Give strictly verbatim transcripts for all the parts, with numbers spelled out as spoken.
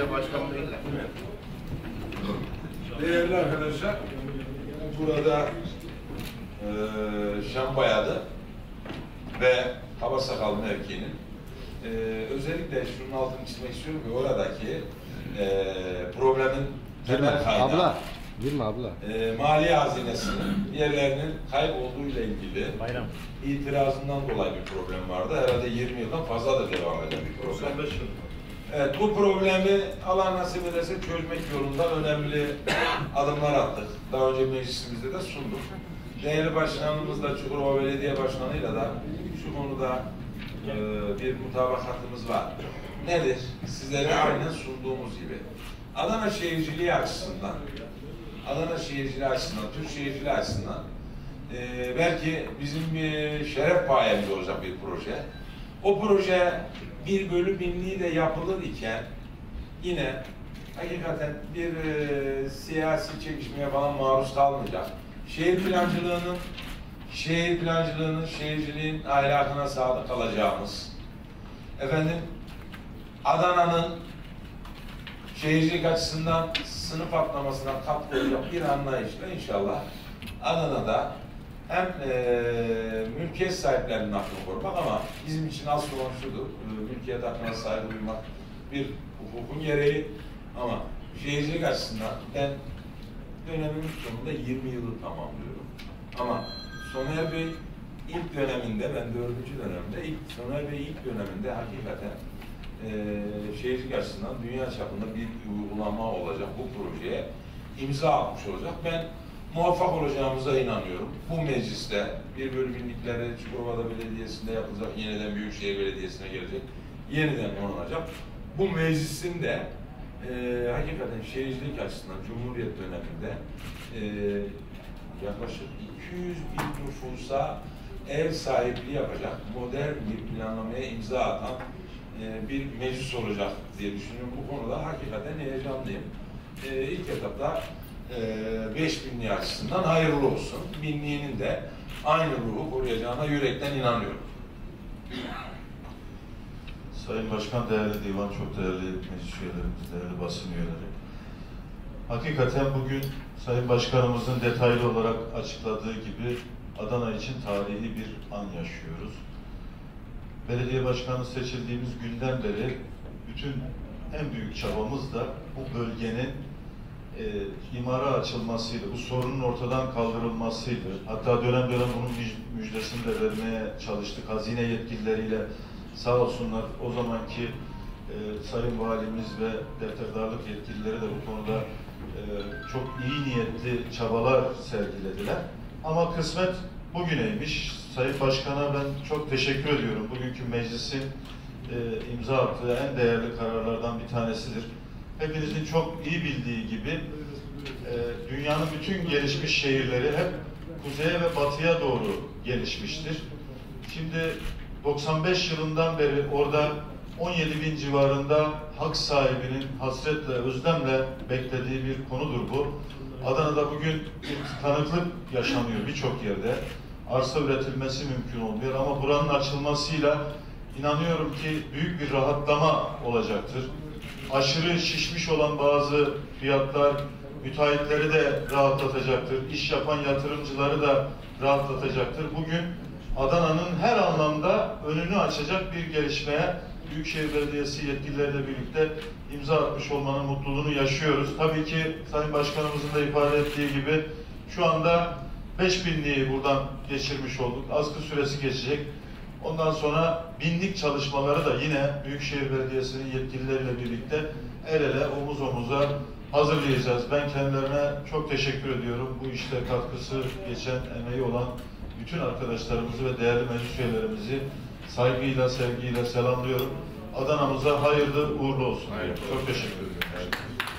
de başkan değiller. Değerli arkadaşlar, burada e, Şambayadı ve Kabasakal mevkiinin e, özellikle şunun altını çizmek istiyorum ki oradaki e, problemin temel kaynağı abla, girme abla. E, mali hazinesinin yerlerinin kaybolduğuyla ilgili Bayram. itirazından dolayı bir problem vardı. Herhalde yirmi yıldan fazla da devam eden bir problem. doksan beş yıl. Evet, bu problemi Allah nasip ederse çözmek yolunda önemli adımlar attık. Daha önce meclisimizde de sunduk. Değerli başkanımızla, Çukurova Belediye Başkanı'yla da şu konuda e, bir mutabakatımız var. Nedir? Sizlere aynen sunduğumuz gibi. Adana şehirciliği açısından, Adana şehirciliği açısından, Türk şehirciliği açısından e, belki bizim bir şeref payemiz olacak bir proje. O proje bir bölü binliği de yapılır iken yine hakikaten bir e, siyasi çekişmeye falan maruz kalmayacak. Şehir plancılığının, şehir plancılığının, şehirciliğin ahlakına sadık kalacağımız, efendim Adana'nın şehircilik açısından sınıf atlamasına katkı olacak bir anlayışla inşallah Adana'da hem e, mülkiyet sahiplerinin hakkını korumak ama bizim için asıl olan şudur, e, mülkiyet hakkına saygı duymak bir hukukun gereği ama şehircilik açısından ben dönemimin sonunda yirmi yılı tamamlıyorum. Ama Soner Bey ilk döneminde, ben dördüncü dönemde, ilk Soner Bey ilk döneminde hakikaten e, şehircilik açısından dünya çapında bir uygulama olacak bu projeye imza atmış olacak. Ben muvaffak olacağımıza inanıyorum. Bu mecliste bir bölü binlikleri Çukurova'da Belediyesi'nde yapılacak, yeniden Büyükşehir Belediyesi'ne gelecek, yeniden onanacak. Bu meclisin de e, hakikaten şehircilik açısından Cumhuriyet döneminde e, yaklaşık iki yüz bin nüfusa ev sahipliği yapacak modern bir planlamaya imza atan e, bir meclis olacak diye düşünüyorum. Bu konuda hakikaten heyecanlıyım. E, ilk etapta beş binliği açısından hayırlı olsun. Binliğinin de aynı ruhu koruyacağına yürekten inanıyorum. Sayın Başkan, değerli divan, çok değerli meclis üyelerimiz, değerli basın üyeleri. Hakikaten bugün Sayın Başkanımızın detaylı olarak açıkladığı gibi Adana için tarihi bir an yaşıyoruz. Belediye başkanı seçildiğimiz günden beri bütün en büyük çabamız da bu bölgenin E, imara açılmasıydı, bu sorunun ortadan kaldırılmasıydı. Hatta dönem dönem bunun müjdesini de vermeye çalıştık. Hazine yetkilileriyle sağ olsunlar o zamanki e, Sayın Valimiz ve defterdarlık yetkilileri de bu konuda e, çok iyi niyetli çabalar sergilediler. Ama kısmet bugüneymiş. Sayın Başkan'a ben çok teşekkür ediyorum. Bugünkü meclisin e, imza attığı en değerli kararlardan bir tanesidir. Hepinizin çok iyi bildiği gibi e, dünyanın bütün gelişmiş şehirleri hep kuzeye ve batıya doğru gelişmiştir. Şimdi doksan beş yılından beri orada on yedi bin civarında hak sahibinin hasretle, özlemle beklediği bir konudur bu. Adana'da bugün bir tıkanıklık yaşanıyor birçok yerde. Arsa üretilmesi mümkün olmuyor ama buranın açılmasıyla inanıyorum ki büyük bir rahatlama olacaktır. Aşırı şişmiş olan bazı fiyatlar müteahhitleri de rahatlatacaktır. İş yapan yatırımcıları da rahatlatacaktır. Bugün Adana'nın her anlamda önünü açacak bir gelişmeye Büyükşehir Belediyesi yetkilileriyle birlikte imza atmış olmanın mutluluğunu yaşıyoruz. Tabii ki Sayın Başkanımızın da ifade ettiği gibi şu anda beş binliği buradan geçirmiş olduk. Askı süresi geçecek. Ondan sonra binlik çalışmaları da yine Büyükşehir Belediyesi'nin yetkilileriyle birlikte el ele, omuz omuza hazırlayacağız. Ben kendilerine çok teşekkür ediyorum. Bu işte katkısı geçen, emeği olan bütün arkadaşlarımızı ve değerli meclis üyelerimizi saygıyla, sevgiyle selamlıyorum. Adana'mıza hayırlı, uğurlu olsun. Hayırlı. Çok teşekkür ederim.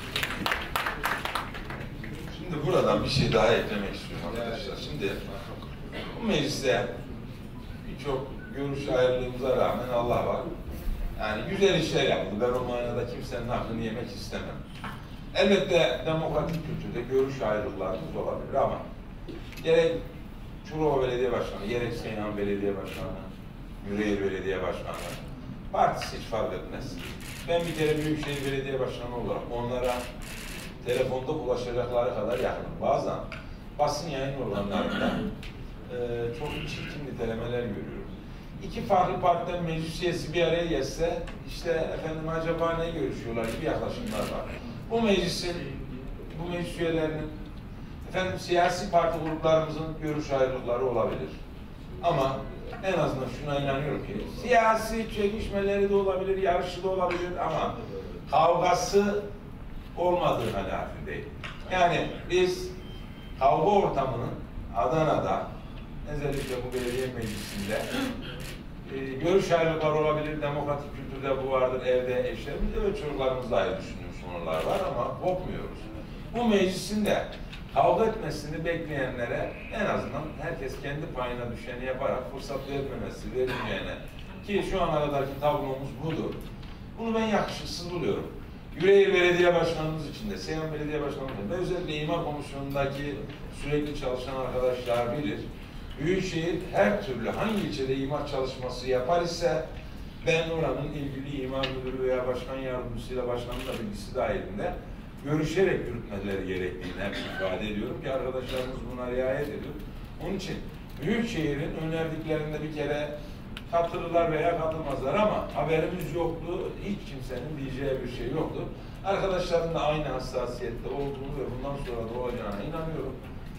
Şimdi buradan bir şey daha eklemek istiyorum arkadaşlar. Şimdi bu mecliste birçok görüş ayrılığımıza rağmen Allah var. Yani güzel işler yapıldı. Ben o manada kimsenin hakkını yemek istemem. Elbette demokratik kültürde görüş ayrılıklarımız olabilir ama gerek Çukurova Belediye Başkanı, gerek Seyhan Belediye Başkanı, Yüreğir Belediye Başkanı, Partisi hiç fark etmez. Ben bir kere Büyükşehir Belediye Başkanı olarak onlara telefonda ulaşacakları kadar yakınım. Bazen basın yayın organlarında e, çok çirkin nitelemeler görüyorum. İki farklı partiden meclis üyesi bir araya gelse, işte efendim acaba ne görüşüyorlar gibi yaklaşımlar var. Bu meclisin, bu meclis üyelerinin, efendim siyasi parti gruplarımızın görüş ayrılıkları olabilir. Ama en azından şuna inanıyorum ki, siyasi çekişmeleri de olabilir, yarışı da olabilir ama kavgası olmadığı kanaatindeyim. Yani biz kavga ortamının Adana'da, özellikle bu belediye meclisinde e, görüş ayrılıkları olabilir, demokratik kültürde bu vardır, evde, eşlerimizde ve çocuklarımızla ayrı düşündüğümüz konular var ama kopmuyoruz. Bu meclisin de kavga etmesini bekleyenlere en azından herkes kendi payına düşeni yaparak fırsat vermemesi, verilmeyene ki şu ana kadarki tablomuz budur. Bunu ben yakışıksız buluyorum. Yüreğir Belediye Başkanımız için de, Seyhan Belediye Başkanımız için de, özellikle İmar Komisyonu'ndaki sürekli çalışan arkadaşlar bilir. Büyükşehir her türlü hangi ilçede imar çalışması yapar ise ben oranın ilgili imar müdürü veya başkan yardımcısıyla başkanın da bilgisi dahilinde görüşerek yürütmeleri gerektiğini hep ifade ediyorum ki arkadaşlarımız buna riayet ediyor. Onun için Büyükşehir'in önerdiklerinde bir kere katılırlar veya katılmazlar ama haberimiz yoktu, hiç kimsenin diyeceği bir şey yoktu. Arkadaşların da aynı hassasiyette olduğunu ve bundan sonra da olacağına inanıyorum.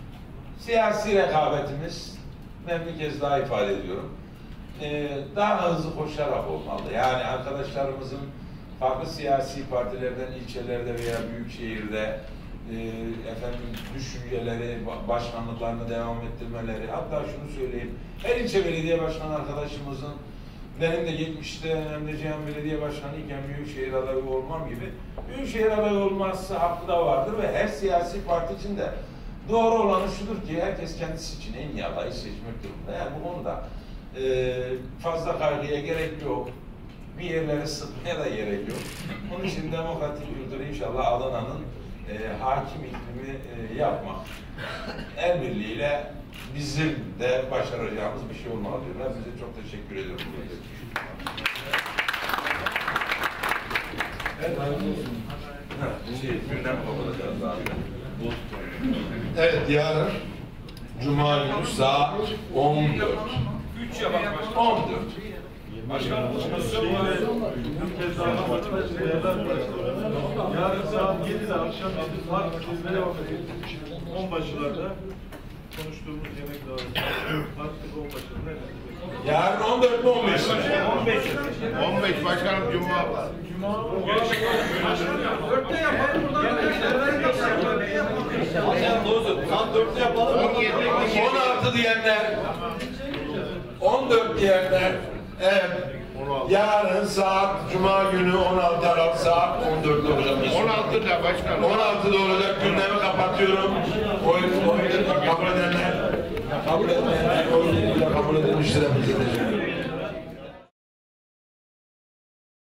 Siyasi rekabetimiz, ben bir kez daha ifade ediyorum, ee, daha hızlı koşarak olmalı. Yani arkadaşlarımızın farklı siyasi partilerden ilçelerde veya büyük şehirde e, efendim düşünceleri, başkanlıklarını devam ettirmeleri, hatta şunu söyleyeyim, her ilçe belediye başkanı arkadaşımızın, benim de yetmişte Emre Belediye Başkanı iken Büyükşehir adayı olmam gibi, Büyükşehir adayı olması hakkı da vardır ve her siyasi parti için de doğru olanı şudur ki herkes kendisi için en iyi adayı seçmek durumunda. Yani bu konuda e, fazla kaygıya gerek yok. Bir yerlere sıkmaya da gerek yok. Onun için demokratik kültürü inşallah Adana'nın e, hakim iklimi e, yapmak el birliğiyle bizim de başaracağımız bir şey olmalı diyorum. Hepinize çok teşekkür ediyorum. Evet, şey, gündem kapatacağız abi. Evet, yarın Cuma günü saat on dört. üç yapalım. on dört. Başkanım, yarın saat yedide akşam yedi park hizmete on başlarda konuştuğumuz yemek daveti. Parkta on başında. Yarın on dört mü on beş mi? on beş. on beş başkanım Cuma. Cuma. dörtte yapalım buradan. Saat dörtte yapalım. on altı diyenler, on dört diyenler, evet. Yarın saat Cuma günü on altı Aralık saat on dörtte olacak. on altıda başkanım. on altıda olacak, gündemi kapatıyorum. Oyunu kabul edenler, kabul etmeyenler, oyunu kabul edilmiştir. Hepinize teşekkür ederim.